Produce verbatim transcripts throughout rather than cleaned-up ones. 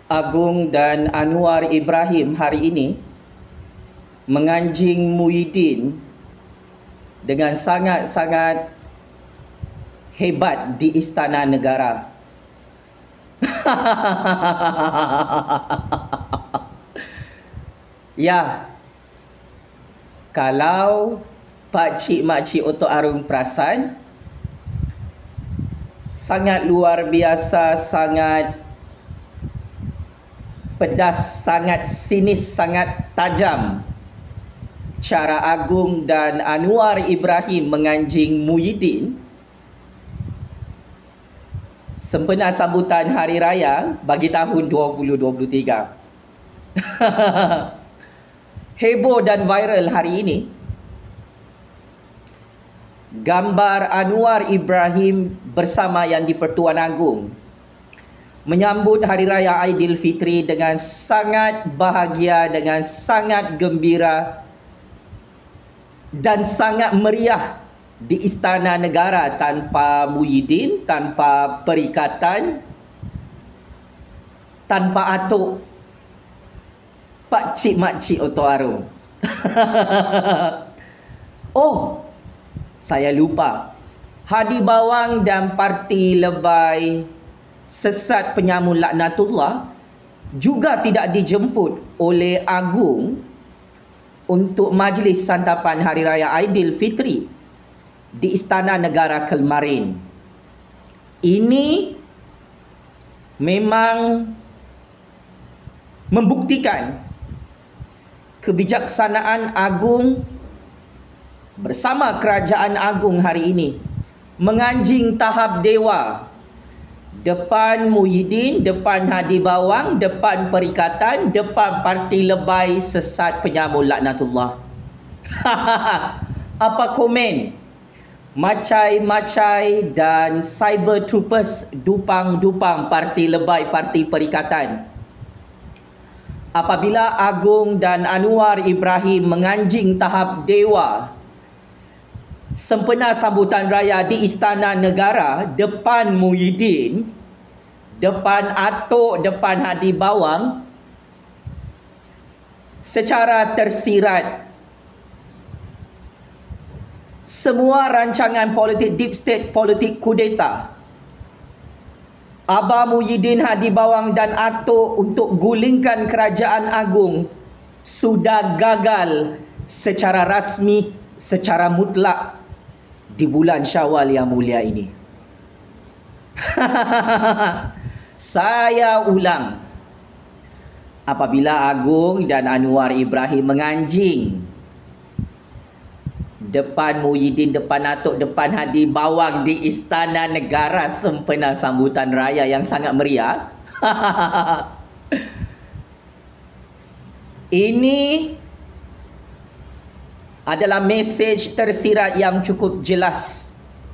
Agung dan Anwar Ibrahim hari ini menganjing Muhyiddin dengan sangat-sangat hebat di Istana Negara. Ya, kalau pakcik makcik Otok Arung perasan, sangat luar biasa, sangat pedas, sangat sinis, sangat tajam cara Agung dan Anwar Ibrahim menganjing Muhyiddin sempena sambutan Hari Raya bagi tahun dua ribu dua puluh tiga. Heboh dan viral hari ini gambar Anwar Ibrahim bersama Yang di-Pertuan Agong menyambut Hari Raya Aidilfitri dengan sangat bahagia, dengan sangat gembira dan sangat meriah di Istana Negara tanpa Muhyiddin, tanpa perikatan, tanpa atuk pakcik makcik Otok Arung. Oh, saya lupa. Hadi Bawang dan parti lebay sesat penyamun laknatullah juga tidak dijemput oleh Agung untuk majlis santapan Hari Raya Aidilfitri di Istana Negara kemarin. Ini memang membuktikan kebijaksanaan Agung bersama Kerajaan Agung hari ini menganjing tahap dewa depan Muhyiddin, depan Hadi Bawang, depan perikatan, depan parti lebay sesat penyamun laknatullah. Apa komen macai-macai dan cyber troopers dupang-dupang parti lebay, parti perikatan apabila Agung dan Anwar Ibrahim menganjing tahap dewa sempena sambutan raya di Istana Negara depan Muhyiddin, depan atuk, depan Hadi Bawang secara tersirat. Semua rancangan politik deep state, politik kudeta Abah Muhyiddin, Hadi Bawang dan atuk untuk gulingkan Kerajaan Agung sudah gagal secara rasmi, secara mutlak di bulan Syawal yang mulia ini. Saya ulang, apabila Agung dan Anwar Ibrahim menganjing depan Muhyiddin, depan atuk, depan Hadi Bawang di Istana Negara sempena sambutan raya yang sangat meriah, ini adalah mesej tersirat yang cukup jelas.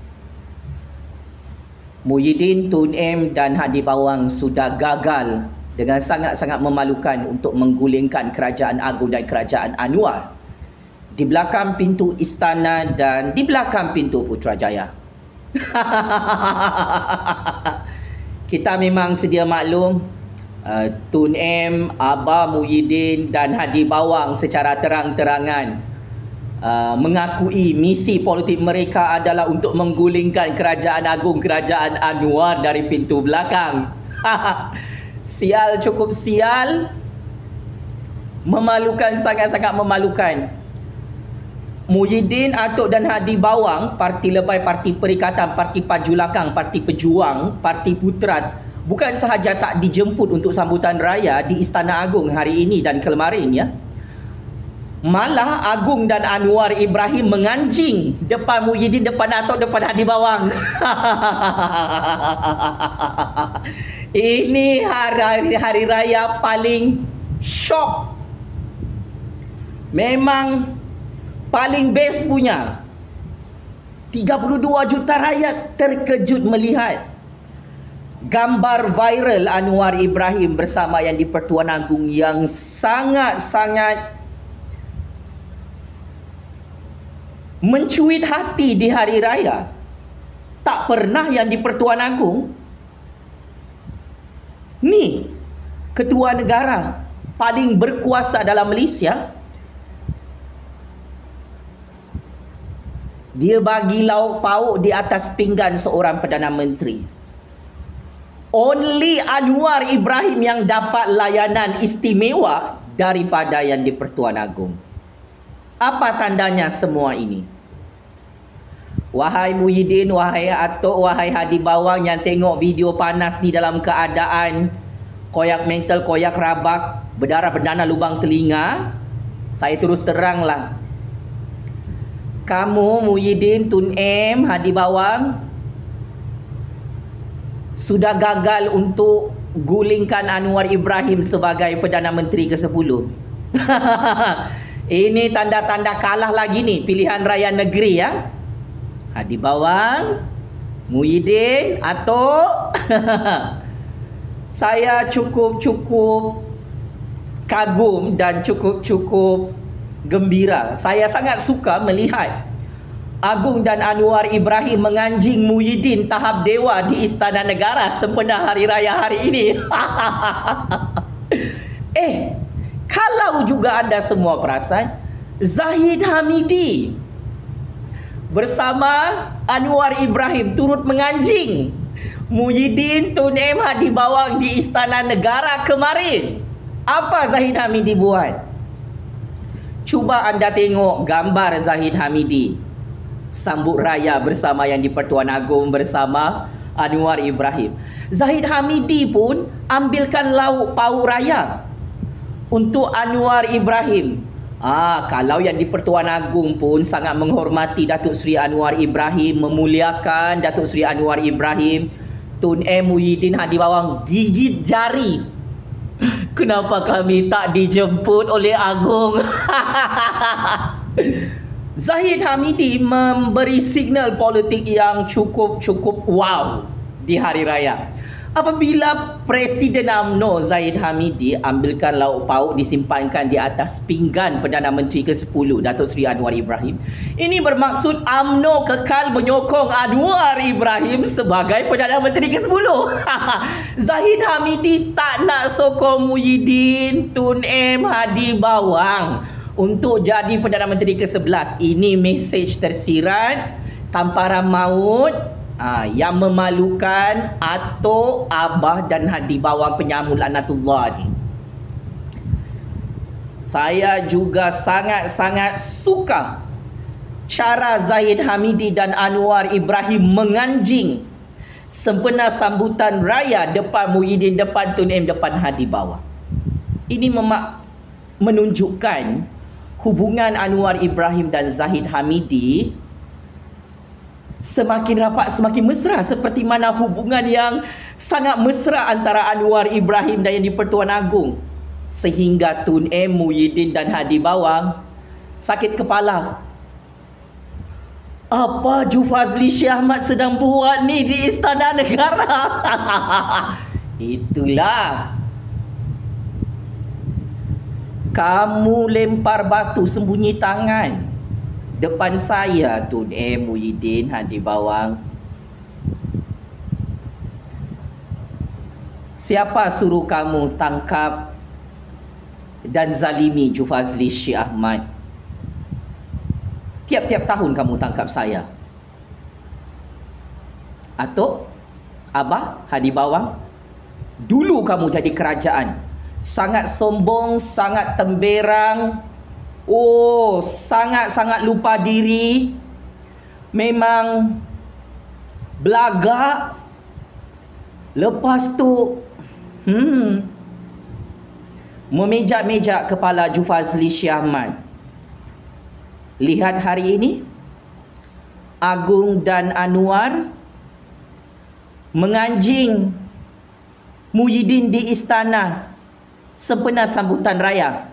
Muhyiddin, Tun M dan Hadi Bawang sudah gagal dengan sangat-sangat memalukan untuk menggulingkan Kerajaan Agung dan Kerajaan Anwar di belakang pintu istana dan di belakang pintu Putrajaya. Kita memang sedia maklum, uh, Tun M, Abah Muhyiddin dan Hadi Bawang secara terang-terangan uh, mengakui misi politik mereka adalah untuk menggulingkan Kerajaan Agung, Kerajaan Anwar dari pintu belakang. Sial, cukup sial. Memalukan, sangat-sangat memalukan. Muhyiddin, atuk dan Hadi Bawang, parti lebay, parti perikatan, parti pajulakang, parti pejuang, parti putrat, bukan sahaja tak dijemput untuk sambutan raya di Istana Agung hari ini dan kemarin, ya, malah Agung dan Anwar Ibrahim menganjing depan Muhyiddin, depan atuk, depan Hadi Bawang. Ini hari, hari raya paling syok. Memang paling best punya. tiga puluh dua juta rakyat terkejut melihat gambar viral Anwar Ibrahim bersama Yang di-Pertuan Agong yang sangat-sangat mencuit hati di hari raya. Tak pernah Yang di-Pertuan Agong ni ketua negara paling berkuasa dalam Malaysia, dia bagi lauk pauk di atas pinggan seorang Perdana Menteri. Only Anwar Ibrahim yang dapat layanan istimewa daripada yang di Pertuan Agong. Apa tandanya semua ini? Wahai Muhyiddin, wahai Atok, wahai Hadi Bawang yang tengok video panas ni dalam keadaan koyak mental, koyak rabak, berdarah berdana lubang telinga, saya terus teranglah. Kamu, Muhyiddin, Tun M, Hadi Bawang, sudah gagal untuk gulingkan Anwar Ibrahim sebagai Perdana Menteri ke sepuluh. Ini tanda-tanda kalah lagi nih pilihan raya negeri ya. Hadi Bawang, Muhyiddin, Atok. Saya cukup-cukup kagum dan cukup-cukup gembira. Saya sangat suka melihat Agong dan Anwar Ibrahim menganjing Muhyiddin tahap dewa di Istana Negara sempena Hari Raya hari ini. Eh, kalau juga anda semua perasan, Zahid Hamidi bersama Anwar Ibrahim turut menganjing Muhyiddin, Tun M, Hadi Bawang di Istana Negara kemarin. Apa Zahid Hamidi buat? Cuba anda tengok gambar Zahid Hamidi sambut raya bersama yang di Pertuan Agong bersama Anwar Ibrahim. Zahid Hamidi pun ambilkan lauk pauk raya untuk Anwar Ibrahim. Ah, kalau yang di Pertuan Agong pun sangat menghormati Datuk Seri Anwar Ibrahim, memuliakan Datuk Seri Anwar Ibrahim, Tun M, Muhyiddin, Hadi Bawang gigit jari. Kenapa kami tak dijemput oleh Agong? Zahid Hamidi memberi signal politik yang cukup-cukup wow di hari raya. Apabila Presiden U M N O Zahid Hamidi ambilkan lauk pauk disimpankan di atas pinggan Perdana Menteri ke sepuluh Datuk Seri Anwar Ibrahim, ini bermaksud U M N O kekal menyokong Anwar Ibrahim sebagai Perdana Menteri ke sepuluh. Zahid Hamidi tak nak sokong Muhyiddin, Tun M, Hadi Bawang untuk jadi Perdana Menteri ke sebelas. Ini mesej tersirat tamparan maut ha, yang memalukan Atok, Abah dan Hadi Bawang penyamul laknatullah ni. Saya juga sangat-sangat suka cara Zahid Hamidi dan Anwar Ibrahim menganjing sempena sambutan raya depan Muhyiddin, depan Tun M, depan Hadi Bawang. Ini memak menunjukkan hubungan Anwar Ibrahim dan Zahid Hamidi semakin rapat, semakin mesra, seperti mana hubungan yang sangat mesra antara Anwar Ibrahim dan yang di Pertuan Agong, sehingga Tun M, Muhyiddin dan Hadi Bawang sakit kepala. Apa Jufazli Syah Ahmad sedang buat ni di Istana Negara? Itulah, kamu lempar batu sembunyi tangan depan saya, Tun M, Muhyiddin, Hadi Bawang. Siapa suruh kamu tangkap dan zalimi Jufazli Syah Ahmad? Tiap-tiap tahun kamu tangkap saya. Atok, Abah, Hadi Bawang, dulu kamu jadi kerajaan, sangat sombong, sangat temberang, oh, sangat-sangat lupa diri, memang belagak. Lepas tu hmm, memejak-mejak kepala Jufazli Syah Ahmad. Lihat hari ini, Agong dan Anwar menganjing Muhyiddin di istana sempena sambutan raya.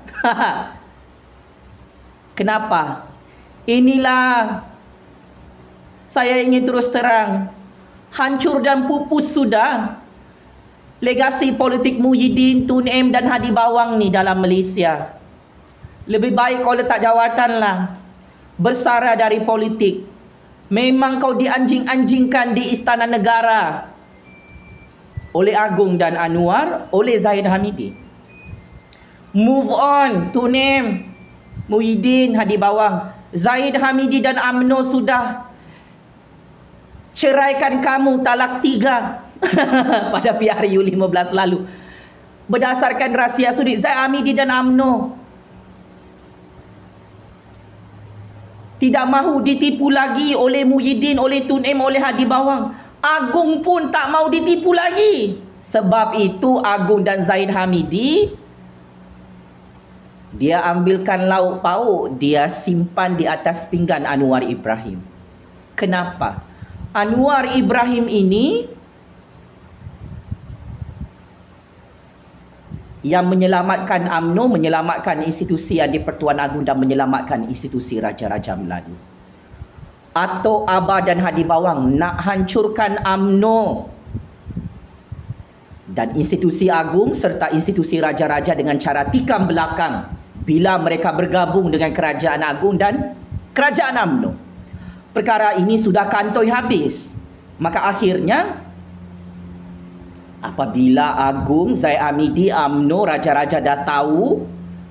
Kenapa? Inilah, saya ingin terus terang, hancur dan pupus sudah legasi politik Muhyiddin, Tun M dan Hadi Bawang ni dalam Malaysia. Lebih baik kau letak jawatan lah, bersara dari politik. Memang kau dianjing-anjingkan di Istana Negara. oleh Agong dan Anwar, oleh Zahid Hamidi. Move on, Tun M, Muhyiddin, Hadi Bawang. Zahid Hamidi dan U M N O sudah ceraikan kamu talak tiga pada P R U lima belas lalu. Berdasarkan rahsia sudi, Zahid Hamidi dan U M N O tidak mahu ditipu lagi oleh Muhyiddin, oleh Tun M, oleh Hadi Bawang. Agong pun tak mau ditipu lagi. Sebab itu Agong dan Zahid Hamidi, dia ambilkan lauk pauk, dia simpan di atas pinggan Anwar Ibrahim. Kenapa? Anwar Ibrahim ini yang menyelamatkan U M N O, menyelamatkan institusi yang di-Pertuan Agong dan menyelamatkan institusi Raja-Raja Melayu. Atok Aba dan Hadi Bawang nak hancurkan U M N O dan institusi Agong serta institusi Raja-Raja dengan cara tikam belakang bila mereka bergabung dengan Kerajaan Agong dan Kerajaan U M N O. Perkara ini sudah kantoi habis. Maka akhirnya apabila Agong, Zahid Hamidi, U M N O, Raja-Raja dah tahu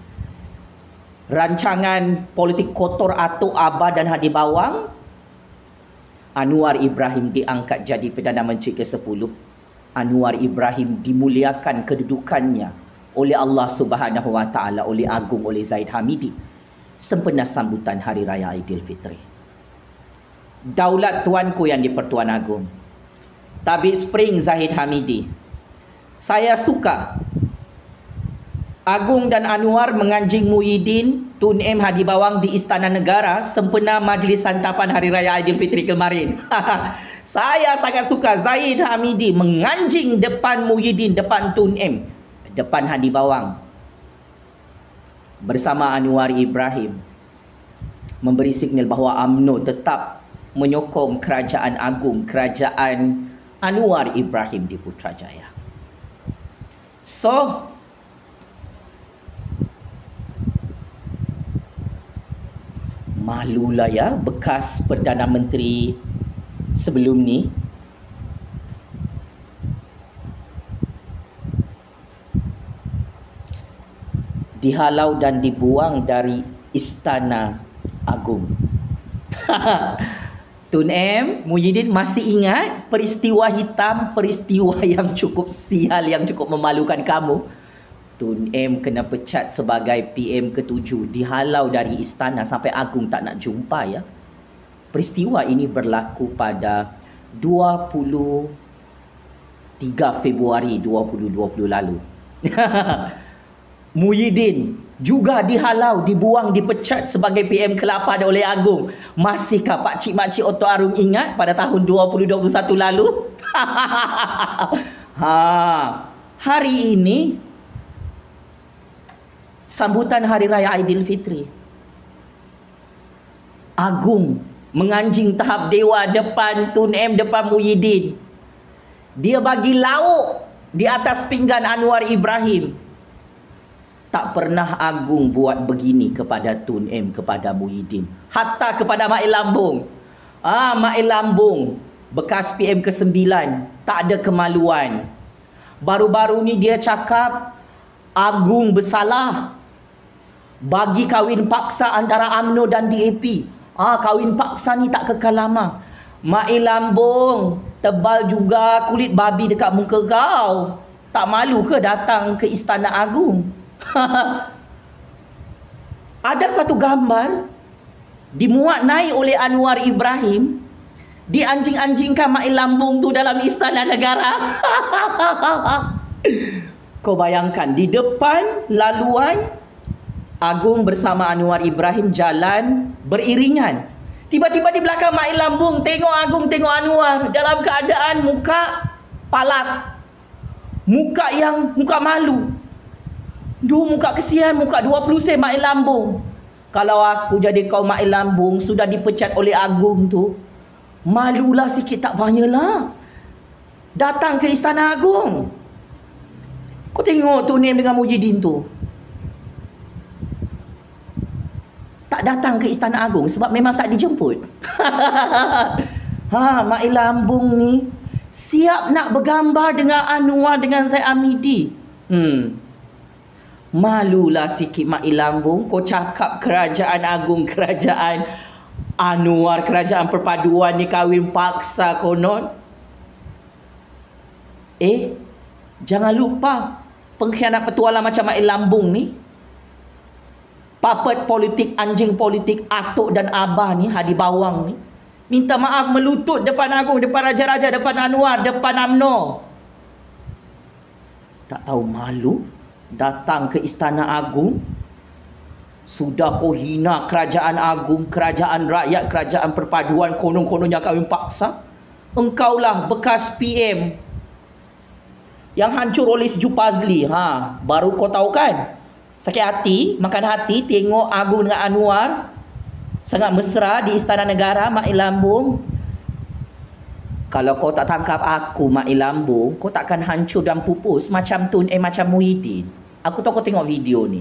rancangan politik kotor Atok Aba dan Hadi Bawang, Anwar Ibrahim diangkat jadi Perdana Menteri ke sepuluh. Anwar Ibrahim dimuliakan kedudukannya oleh Allah Subhanahu Wa Taala, oleh Agong, oleh Zahid Hamidi sempena sambutan Hari Raya Aidilfitri. Daulat tuanku yang di-Pertuan Agong. Tabik Spring Zahid Hamidi. Saya suka Agong dan Anwar menganjing Muhyiddin, Tun M, Hadi Bawang di Istana Negara sempena majlis santapan Hari Raya Aidilfitri kemarin. Saya sangat suka Zahid Hamidi menganjing depan Muhyiddin, depan Tun M, depan Hadi Bawang bersama Anwar Ibrahim, memberi signal bahawa U M N O tetap menyokong Kerajaan Agong, Kerajaan Anwar Ibrahim di Putrajaya. So, malulah ya bekas Perdana Menteri sebelum ni dihalau dan dibuang dari Istana Agong. Tun M, Muhyiddin masih ingat peristiwa hitam, peristiwa yang cukup sial, yang cukup memalukan kamu? Tun M kena pecat sebagai P M ketujuh, dihalau dari istana sampai Agong tak nak jumpa ya. Peristiwa ini berlaku pada dua puluh tiga Februari dua ribu dua puluh lalu. Muhyiddin juga dihalau, dibuang, dipecat sebagai P M ke lapan oleh Agong. Masihkah pakcik-makcik Oto Arung ingat pada tahun dua ribu dua puluh satu lalu? ha, hari ini sambutan Hari Raya Aidilfitri. Agong menganjing tahap dewa depan Tun M, depan Muhyiddin. Dia bagi lauk di atas pinggan Anwar Ibrahim. Tak pernah Agong buat begini kepada Tun M, kepada Muhyiddin. Hatta kepada Mak Lambung. Ah, Mak Lambung, bekas P M ke sembilan, tak ada kemaluan. Baru-baru ni dia cakap Agong bersalah bagi kahwin paksa antara U M N O dan D A P. Ah, kahwin paksa ni tak kekal lama. Mak Lambung, tebal juga kulit babi dekat muka kau. Tak malu ke datang ke Istana Agong? Ada satu gambar dimuat naik oleh Anwar Ibrahim, dianjing-anjingkan Mak Lambung tu dalam Istana Negara. Kau bayangkan, di depan laluan Agong bersama Anwar Ibrahim jalan beriringan. Tiba-tiba di belakang Mak Lambung tengok Agong, tengok Anwar dalam keadaan muka palat, muka yang muka malu. Duh, muka kesian, muka dua puluh sen Mak Lambung. Kalau aku jadi kau Mak Lambung, sudah dipecat oleh Agong tu, malulah sikit tak payahlah datang ke Istana Agong. Kau tengok Tun M dengan Muhyiddin tu tak datang ke Istana Agong sebab memang tak dijemput. Ha, Mak Lambung ni siap nak bergambar dengan Anwar dengan Zaid Amidi. Hmm. Malulah sikit Mak Ilambung, kau cakap kerajaan agung, kerajaan Anwar, kerajaan perpaduan ni kahwin paksa konon. Eh, jangan lupa pengkhianat petualang macam Mak Ilambung ni, puppet politik, anjing politik atuk dan abah ni, Hadi Bawang ni, minta maaf melutut depan agung, depan raja-raja, depan Anwar, depan UMNO. Tak tahu malu datang ke Istana Agung. Sudah kau hina kerajaan agung, kerajaan rakyat, kerajaan perpaduan, konon-kononnya kahwin paksa. Engkaulah bekas P M yang hancur oleh Sejuk Pazli. Ha, baru kau tahu kan? Sakit hati, makan hati tengok Agung dengan Anwar sangat mesra di Istana Negara, Mak Ilambung. Kalau kau tak tangkap aku, Mak Ilambung, kau takkan hancur dan pupus macam Tun eh macam Muhyiddin. Aku tahu kau tengok video ni.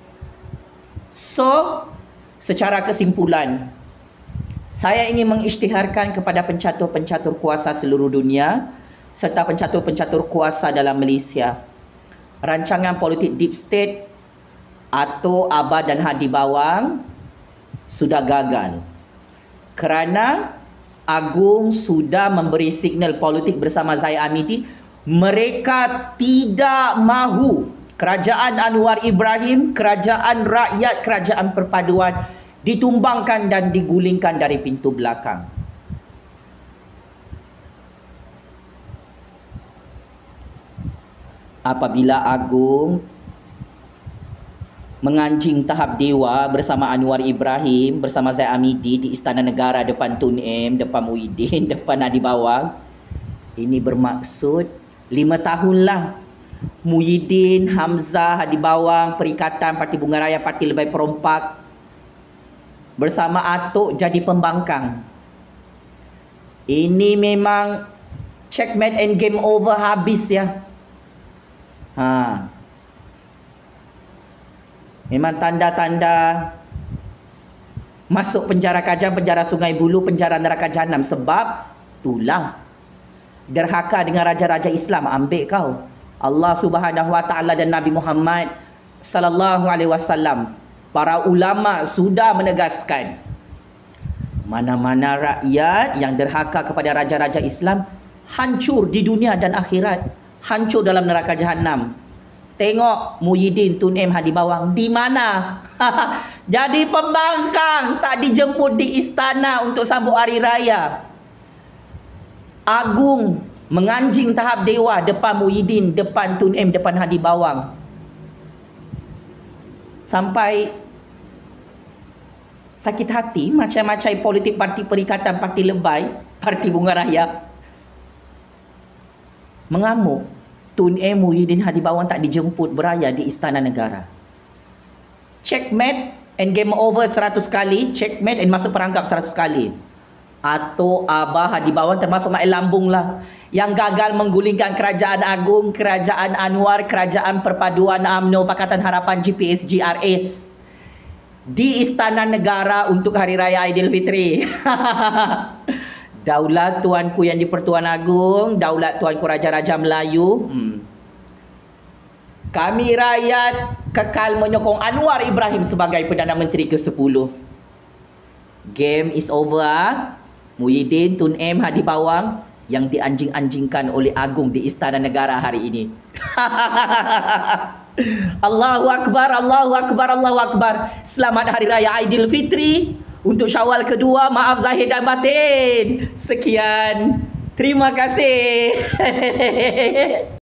So, secara kesimpulan, saya ingin mengisytiharkan kepada pencatur-pencatur kuasa seluruh dunia serta pencatur-pencatur kuasa dalam Malaysia. Rancangan politik deep state atau Abah dan Hadi Bawang sudah gagal. Kerana Agung sudah memberi signal politik bersama Zaid Amidi, mereka tidak mahu kerajaan Anwar Ibrahim, kerajaan rakyat, kerajaan perpaduan ditumbangkan dan digulingkan dari pintu belakang. Apabila Agung menganjing tahap dewa bersama Anwar Ibrahim, bersama Zaid Amidi di Istana Negara depan Tun M, depan Muhyiddin, depan Hadi Bawang, ini bermaksud lima tahunlah Muhyiddin, Hamzah, Hadi Bawang, Perikatan, Parti Bunga Raya, Parti Lebay Perompak bersama Atuk jadi pembangkang. Ini memang checkmate and game over habis ya. Ha. Memang tanda-tanda masuk penjara Kajang, penjara Sungai Buloh, penjara neraka Jahanam. Sebab itulah derhaka dengan raja-raja Islam. Ambil kau. Allah Subhanahu Wa Taala dan Nabi Muhammad sallallahu alaihi wasallam, para ulama sudah menegaskan, mana-mana rakyat yang derhaka kepada raja-raja Islam hancur di dunia dan akhirat, hancur dalam neraka Jahanam. Tengok Muhyiddin, Tun M, Hadi Bawang di mana? Jadi pembangkang, tak dijemput di istana untuk sambut hari raya. Agung menganjing tahap dewa depan Muhyiddin, depan Tun M, depan Hadi Bawang. Sampai sakit hati macam-macam politik parti Perikatan, Parti Lebay, Parti Bunga Raya mengamuk. Tun M, Muhyiddin, Hadi Bawang tak dijemput beraya di Istana Negara. Checkmate and game over seratus kali. Checkmate and masuk perangkap seratus kali. Atau Abah, Hadi Bawang termasuk Mak Ilambung lah, yang gagal menggulingkan kerajaan agung, kerajaan Anwar, kerajaan perpaduan UMNO, Pakatan Harapan, G P S, G R S di Istana Negara untuk Hari Raya Aidilfitri. Daulat tuanku yang di-Pertuan Agong, daulat tuanku Raja-Raja Melayu. Hmm. Kami rakyat kekal menyokong Anwar Ibrahim sebagai Perdana Menteri ke sepuluh. Game is over. Muhyiddin, Tun M, Hadi Bawang yang dianjing-anjingkan oleh Agung di Istana Negara hari ini. Allahu Akbar, Allahu Akbar, Allahu Akbar. Selamat Hari Raya Aidilfitri. Untuk Syawal kedua, maaf zahir dan batin. Sekian. Terima kasih.